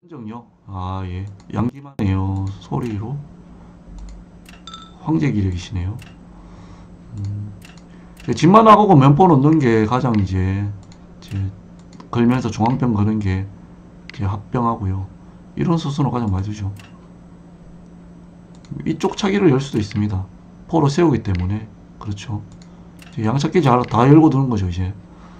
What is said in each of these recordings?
정요? 아, 예. 양기만해요. 소리로. 황제 기력이시네요. 집만 나가고 면포 놓는 게 가장 이제 걸면서 중앙병 거는 게 이제 합병하고요. 이런 수순으로 가장 많이 두죠. 이쪽 차기를 열 수도 있습니다. 포로 세우기 때문에. 그렇죠. 양차기 다 열고 두는 거죠, 이제.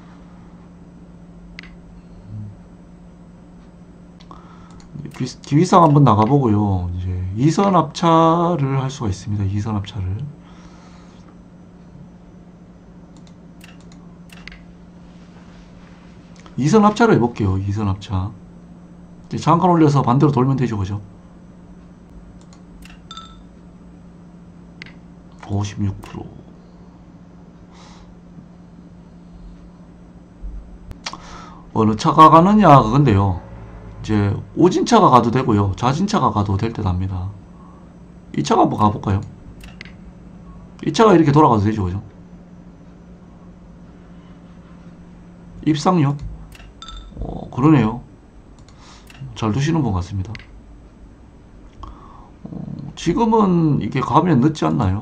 기위상 한번 나가보고요. 이제 2선 합차를 할 수가 있습니다. 2선 합차를. 이선 합차를 해볼게요. 2선 합차. 이제 잠깐 올려서 반대로 돌면 되죠, 그죠? 56%. 어느 차가 가느냐, 그건데요. 이제 오진차가 가도 되고요. 좌진차가 가도 될 듯 합니다. 이 차가 한번 가볼까요? 이 차가 이렇게 돌아가도 되죠, 그죠? 입상요? 그러네요. 잘 두시는 분 같습니다. 지금은 이게 가면 늦지 않나요?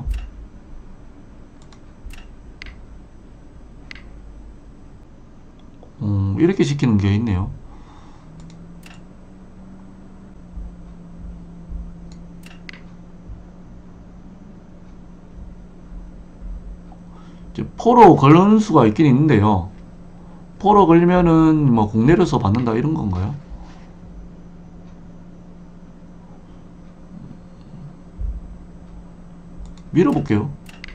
이렇게 시키는 게 있네요. 이제 포로 걸는 수가 있긴 있는데요. 포로 걸리면은 뭐 공 내려서 받는다 이런 건가요? 밀어볼게요.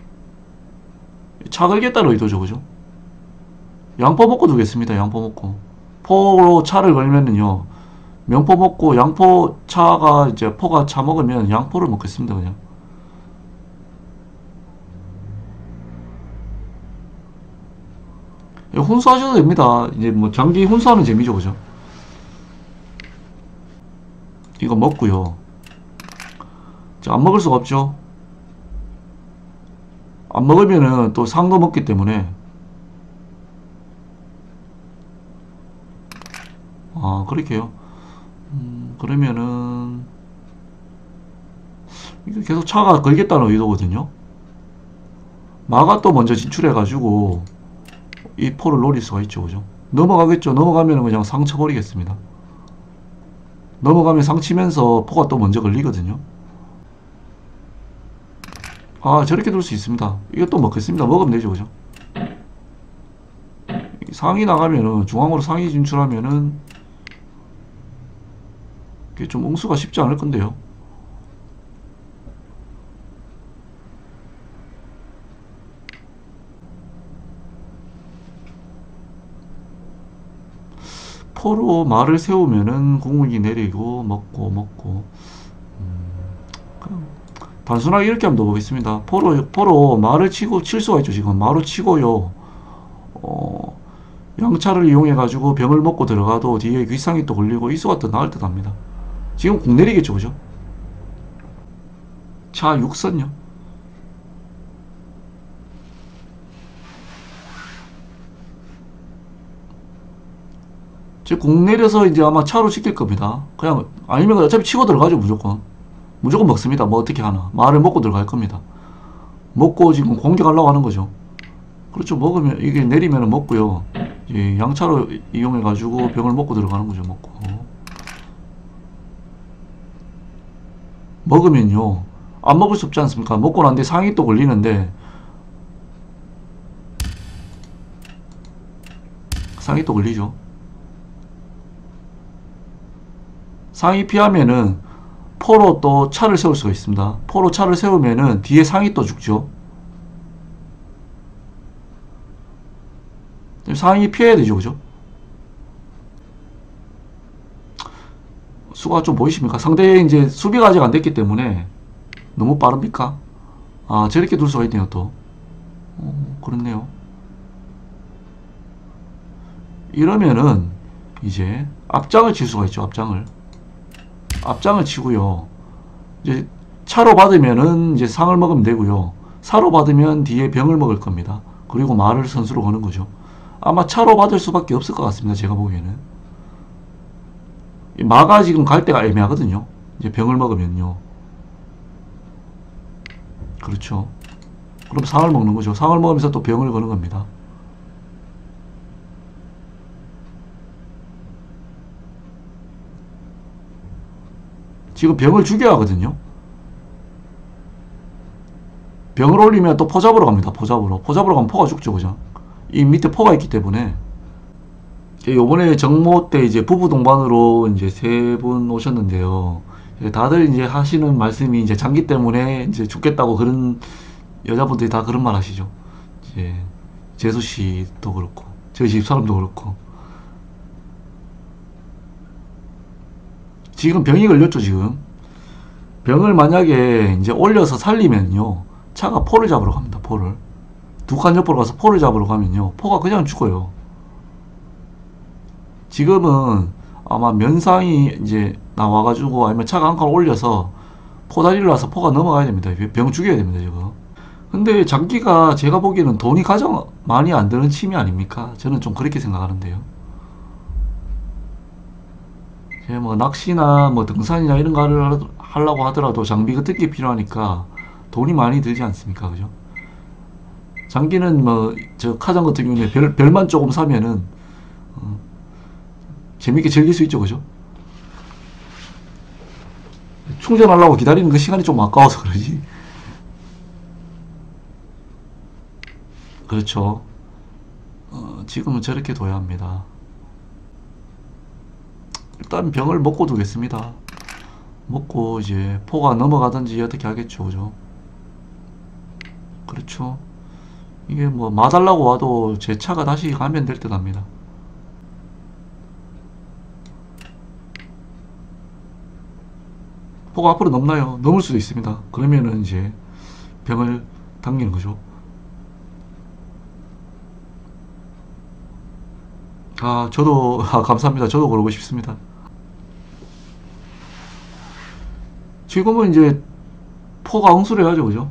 차 걸겠다는 의도죠, 그죠? 양포 먹고 두겠습니다. 양포 먹고. 포로 차를 걸면은요. 명포 먹고 양포 차가 이제 포가 차 먹으면 양포를 먹겠습니다, 그냥. 훈수하셔도 됩니다. 이제 뭐 장기 훈수하는 재미죠, 그죠? 이거 먹고요. 안 먹을 수가 없죠. 안 먹으면은 또 산 거 먹기 때문에. 아, 그렇게요. 그러면은 이게 계속 차가 걸겠다는 의도거든요. 마가 또 먼저 진출해가지고 이 포를 노릴 수가 있죠, 그죠? 넘어가겠죠. 넘어가면 그냥 상 쳐버리겠습니다. 넘어가면 상 치면서 포가 또 먼저 걸리거든요. 아, 저렇게 둘 수 있습니다. 이거 또 먹겠습니다. 먹으면 되죠, 그죠? 상이 나가면은 중앙으로 상이 진출하면은 이게 좀 응수가 쉽지 않을 건데요. 포로 말을 세우면은 공이 내리고 먹고 단순하게 이렇게 한번 넣어보겠습니다. 포로 말을 치고 칠 수가 있죠. 지금 말을 치고요. 양차를 이용해 가지고 병을 먹고 들어가도 뒤에 귀상이 또 걸리고 이수가 더 나을 듯 합니다. 지금 공 내리겠죠, 그죠? 차 6선요. 지금 공 내려서 이제 아마 차로 시킬 겁니다. 그냥 아니면 어차피 치고 들어가죠, 무조건. 무조건 먹습니다. 뭐 어떻게 하나. 말을 먹고 들어갈 겁니다. 먹고 지금 공격하려고 하는 거죠. 그렇죠. 먹으면 이게 내리면 먹고요. 예, 양차로 이용해 가지고 병을 먹고 들어가는 거죠. 먹으면요 안 먹을 수 없지 않습니까? 먹고 난 뒤에 상이 또 걸리는데 상이 또 걸리죠. 상이 피하면은 포로 또 차를 세울 수가 있습니다. 포로 차를 세우면은 뒤에 상이 또 죽죠. 상이 피해야 되죠, 그죠? 수가 좀 보이십니까? 상대의 이제 수비가 아직 안 됐기 때문에 너무 빠릅니까? 아, 저렇게 둘 수가 있네요, 또. 그렇네요. 이러면은 이제 앞장을 칠 수가 있죠, 앞장을 치고요. 이제 차로 받으면은 이제 상을 먹으면 되고요. 사로 받으면 뒤에 병을 먹을 겁니다. 그리고 말을 선수로 거는 거죠. 아마 차로 받을 수밖에 없을 것 같습니다. 제가 보기에는. 마가 지금 갈 때가 애매하거든요. 이제 병을 먹으면요. 그렇죠. 그럼 상을 먹는 거죠. 상을 먹으면서 또 병을 거는 겁니다. 지금 병을 죽여야 하거든요. 병을 올리면 또 포 잡으러 갑니다. 포 잡으러. 포 잡으러 가면 포가 죽죠. 그죠? 이 밑에 포가 있기 때문에. 요번에 정모 때 이제 부부 동반으로 이제 세 분 오셨는데요. 다들 이제 하시는 말씀이 이제 장기 때문에 이제 죽겠다고 그런 여자분들이 다 그런 말 하시죠. 이제 재수 씨도 그렇고 저희 집 사람도 그렇고 지금 병이 걸렸죠. 지금 병을 만약에 이제 올려서 살리면요 차가 포를 잡으러 갑니다. 포를 두 칸 옆으로 가서 포를 잡으러 가면요 포가 그냥 죽어요. 지금은 아마 면상이 이제 나와가지고 아니면 차가 한 칸 올려서 포다리를 놔서 포가 넘어가야 됩니다. 병 죽여야 됩니다. 지금. 근데 장기가 제가 보기에는 돈이 가장 많이 안 드는 취미 아닙니까? 저는 좀 그렇게 생각하는데요. 뭐 낚시나 뭐 등산이나 이런 거 하려고 하더라도 장비 같은 게 필요하니까 돈이 많이 들지 않습니까? 그죠? 장기는 뭐 저 카장 같은 경우에 별만 조금 사면은 재밌게 즐길 수 있죠. 그죠? 충전하려고 기다리는 그 시간이 좀 아까워서 그러지. 그렇죠. 지금은 저렇게 둬야 합니다. 일단 병을 먹고 두겠습니다. 먹고 이제 포가 넘어가든지 어떻게 하겠죠. 그죠? 그렇죠. 이게 뭐 마달라고 와도 제 차가 다시 가면 될 듯 합니다. 포가 앞으로 넘나요? 넘을 수도 있습니다. 그러면은 이제 병을 당기는 거죠. 저도 감사합니다. 저도 그러고 싶습니다. 지금은 이제 포가 응수해야죠. 그죠?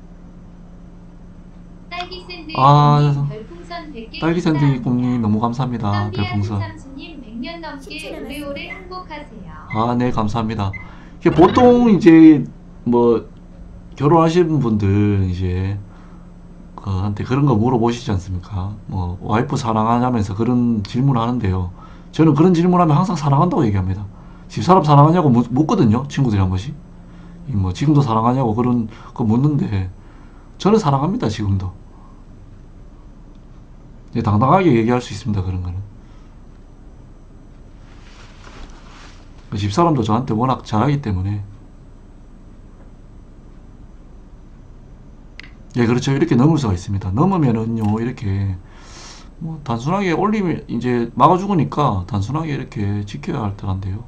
딸기 샌드위 꿈님 너무 감사합니다. 별풍선. 네, 감사합니다. 보통 이제 뭐 결혼하신 분들 이제 한테 그런 거 물어보시지 않습니까? 뭐 와이프 사랑하냐면서 그런 질문을 하는데요. 저는 그런 질문하면 항상 사랑한다고 얘기합니다. 집사람 사랑하냐고 묻거든요. 친구들이 한 번씩. 뭐 지금도 사랑하냐고 그런 거 묻는데 저는 사랑합니다. 지금도. 당당하게 얘기할 수 있습니다. 그런 거는. 집사람도 저한테 워낙 잘하기 때문에. 예, 그렇죠. 이렇게 넘을 수가 있습니다. 넘으면은요, 이렇게, 뭐, 단순하게 올리면, 이제, 막아 죽으니까, 단순하게 이렇게 지켜야 할 듯한데요.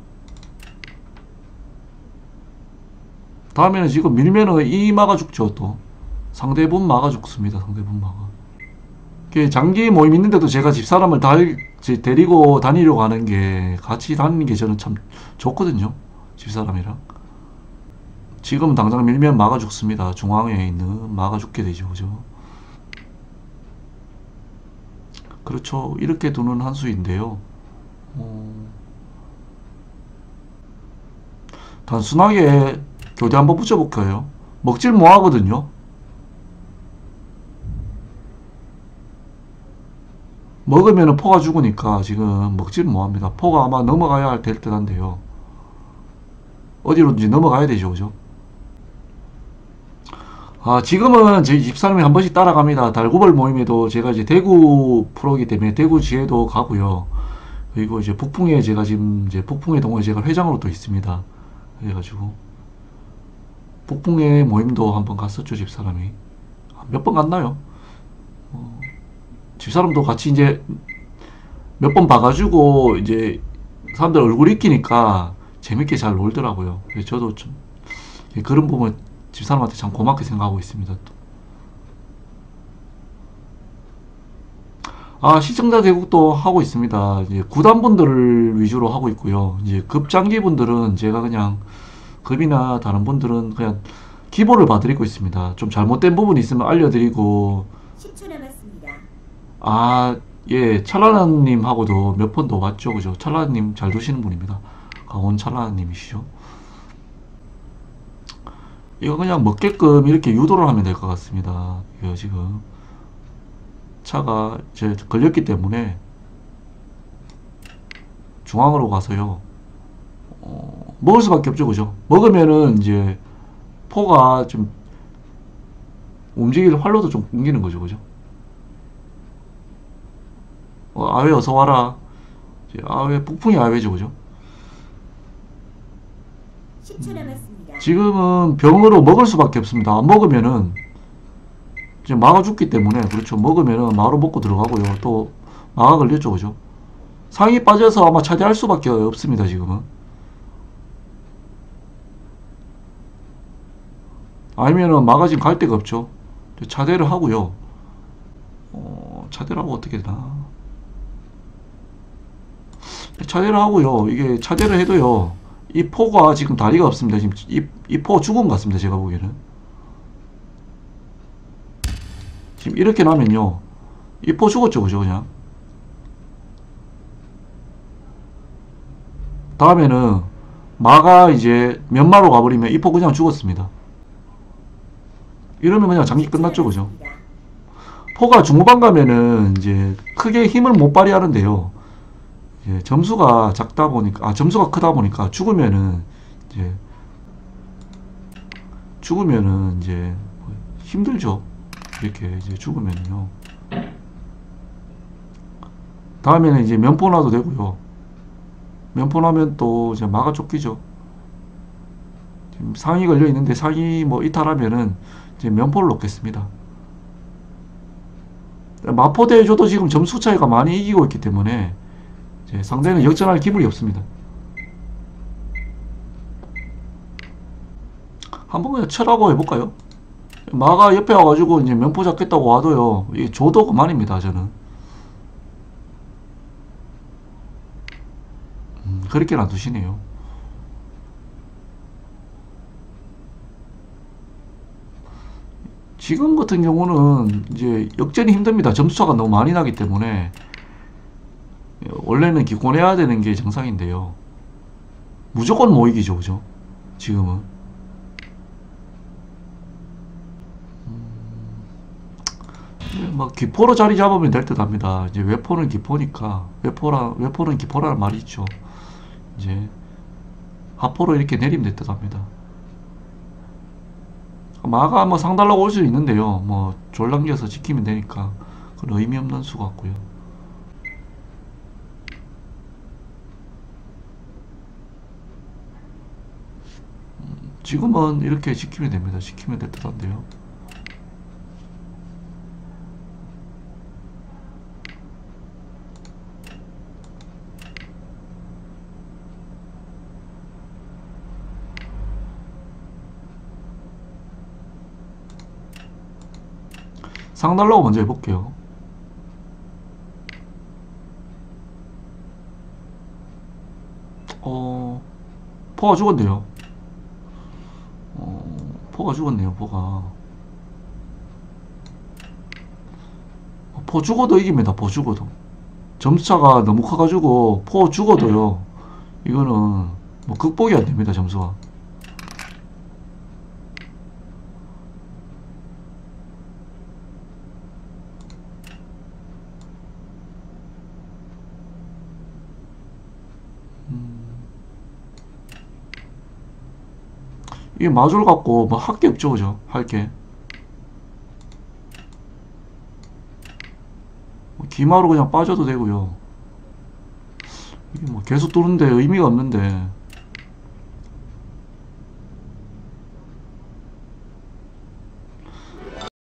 다음에는 지금 밀면은 이 막아 죽죠, 또. 상대분 막아 죽습니다, 상대분 막아. 장기 모임 있는데도 제가 집사람을 데리고 다니려고 하는 게, 같이 다니는 게 저는 참 좋거든요. 집사람이랑. 지금 당장 밀면 막아 죽습니다. 중앙에 있는 막아 죽게 되죠. 그죠? 그렇죠. 이렇게 두는 한 수인데요. 단순하게 교대 한번 붙여볼까요? 먹질 뭐 하거든요. 먹으면 포가 죽으니까 지금 먹질 뭐 합니다. 포가 아마 넘어가야 될 듯 한데요. 어디로든지 넘어가야 되죠. 그죠? 지금은 저희 집사람이 한 번씩 따라갑니다. 달구벌 모임에도 제가 이제 대구 프로이기 때문에 대구지에도 가고요. 그리고 이제 북풍에 제가 지금 이제 북풍의 동호회 제가 회장으로 또 있습니다. 그래가지고 북풍의 모임도 한번 갔었죠. 집사람이 몇 번 갔나요? 집사람도 같이 이제 몇 번 봐가지고 이제 사람들 얼굴 익히니까 재밌게 잘 놀더라고요. 그래서 저도 좀 그런 부분 집사람한테 참 고맙게 생각하고 있습니다. 또. 시청자 대국도 하고 있습니다. 이제 구단분들을 위주로 하고 있고요. 이제 급장기분들은 제가 그냥 급이나 다른 분들은 그냥 기보를 봐드리고 있습니다. 좀 잘못된 부분이 있으면 알려드리고. 10초 남았습니다. 예, 찰라나님하고도 몇 번 더 왔죠, 그죠? 찰라나님 잘 두시는 분입니다. 가온찰라님이시죠. 이거 그냥 먹게끔 이렇게 유도를 하면 될 것 같습니다. 이거 지금 차가 이제 걸렸기 때문에 중앙으로 가서요. 먹을 수밖에 없죠, 그죠? 먹으면은 이제 포가 좀 움직일 활로도 좀 끊기는 거죠, 그죠? 아외 어서 와라. 아외 북풍이 아외죠, 그죠? 10초 남았습니다. 지금은 병으로 먹을 수밖에 없습니다. 안 먹으면은 이제 마가 죽기 때문에, 그렇죠. 먹으면은 마로 먹고 들어가고요. 또 마가 걸렸죠, 그죠? 상이 빠져서 아마 차지할 수밖에 없습니다, 지금은. 아니면은 마가 지금 갈 데가 없죠. 차대를 하고요. 차대를 하고 어떻게 되나? 차대를 하고요. 이게 차대를 해도요. 이 포가 지금 다리가 없습니다. 지금 이 포가 죽은 것 같습니다. 제가 보기에는. 지금 이렇게 나면요. 이 포 죽었죠, 그죠, 그냥. 다음에는 마가 이제 면마로 가버리면 이 포 그냥 죽었습니다. 이러면 그냥 장기 끝났죠, 그죠? 포가 중후반 가면은 이제 크게 힘을 못 발휘하는데요. 이제 점수가 작다 보니까, 점수가 크다 보니까 죽으면은 이제 힘들죠. 이렇게 이제 죽으면요. 다음에는 이제 면포 놔도 되고요. 면포 나면 또 이제 마가 쫓기죠. 지금 상이 걸려 있는데 상이 뭐 이탈하면은 이제 면포를 놓겠습니다. 마포대조도 지금 점수 차이가 많이 이기고 있기 때문에 이제 상대는 역전할 기물이 없습니다. 한번 그냥 쳐라고 해볼까요? 마가 옆에 와가지고 이제 면포 잡겠다고 와도요. 이게 줘도 그만입니다, 저는. 그렇게 놔두시네요. 지금 같은 경우는 이제 역전이 힘듭니다. 점수차가 너무 많이 나기 때문에. 원래는 기권해야 되는 게 정상인데요. 무조건 못 이기죠, 그죠? 지금은. 막 기포로 자리 잡으면 될 듯 합니다. 이제 외포는 기포니까, 외포는 기포라는 말이 있죠. 이제 하포로 이렇게 내리면 될 듯 합니다. 마가 뭐 상달라고 올 수 있는데요. 뭐 졸랑겨서 지키면 되니까 그건 의미 없는 수 같고요. 지금은 이렇게 지키면 됩니다. 지키면 될 듯 한데요. 상달라고 먼저 해볼게요. 포가 죽었네요. 포가 죽었네요. 포 죽어도 이깁니다. 포 죽어도. 점수차가 너무 커가지고 포 죽어도요. 이거는 뭐 극복이 안 됩니다. 점수가. 이게 마졸 갖고 뭐 할 게 없죠, 그죠? 할 게. 기마로 그냥 빠져도 되고요. 이게 뭐 계속 도는데 의미가 없는데.